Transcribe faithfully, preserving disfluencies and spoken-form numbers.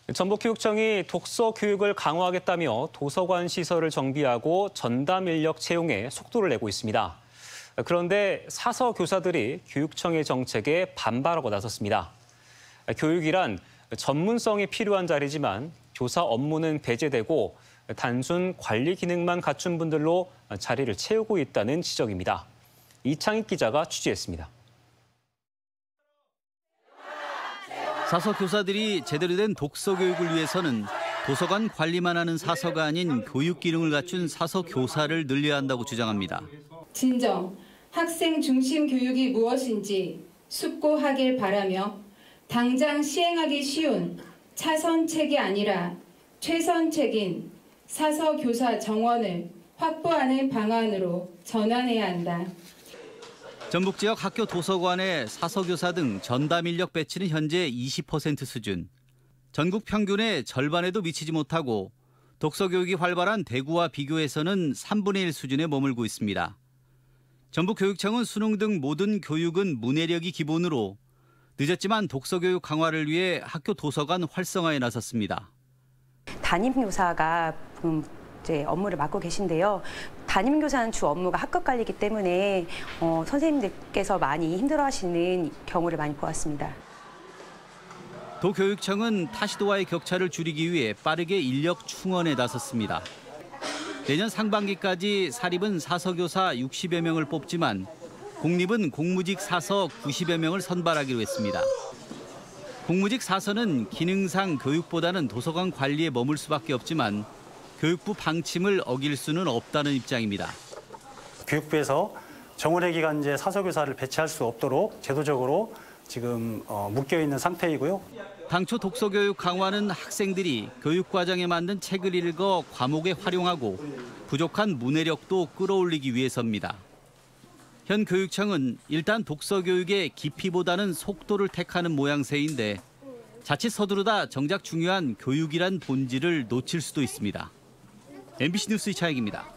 전북교육청이 독서 교육을 강화하겠다며 도서관 시설을 정비하고 전담 인력 채용에 속도를 내고 있습니다. 그런데 사서 교사들이 교육청의 정책에 반발하고 나섰습니다. 교육이란 전문성이 필요한 자리지만 교사 업무는 배제되고 단순 관리 기능만 갖춘 분들로 자리를 채우고 있다는 지적입니다. 이창익 기자가 취재했습니다. 사서 교사들이 제대로 된 독서 교육을 위해서는 도서관 관리만 하는 사서가 아닌 교육 기능을 갖춘 사서 교사를 늘려야 한다고 주장합니다. 진정 학생 중심 교육이 무엇인지 숙고하길 바라며 당장 시행하기 쉬운 차선책이 아니라 최선책인 사서 교사 정원을 확보하는 방안으로 전환해야 한다. 전북 지역 학교 도서관의 사서교사 등 전담 인력 배치는 현재 이십 퍼센트 수준. 전국 평균의 절반에도 미치지 못하고 독서 교육이 활발한 대구와 비교해서는 삼분의 일 수준에 머물고 있습니다. 전북교육청은 수능 등 모든 교육은 문해력이 기본으로 늦었지만 독서 교육 강화를 위해 학교 도서관 활성화에 나섰습니다. 담임교사가 이제 업무를 맡고 계신데요. 담임교사는 주 업무가 학급 관리이기 때문에 어, 선생님들께서 많이 힘들어하시는 경우를 많이 보았습니다. 도교육청은 타시도와의 격차를 줄이기 위해 빠르게 인력 충원에 나섰습니다. 내년 상반기까지 사립은 사서교사 육십여 명을 뽑지만 공립은 공무직 사서 구십여 명을 선발하기로 했습니다. 공무직 사서는 기능상 교육보다는 도서관 관리에 머물 수밖에 없지만 교육부 방침을 어길 수는 없다는 입장입니다. 교육부에서 정원회 기간제 사서교사를 배치할 수 없도록 제도적으로 지금 어, 묶여있는 상태이고요. 당초 독서교육 강화는 학생들이 교육과정에 맞는 책을 읽어 과목에 활용하고 부족한 문해력도 끌어올리기 위해서입니다. 현 교육청은 일단 독서교육의 깊이보다는 속도를 택하는 모양새인데 자칫 서두르다 정작 중요한 교육이란 본질을 놓칠 수도 있습니다. 엠비씨 뉴스 이창익입니다.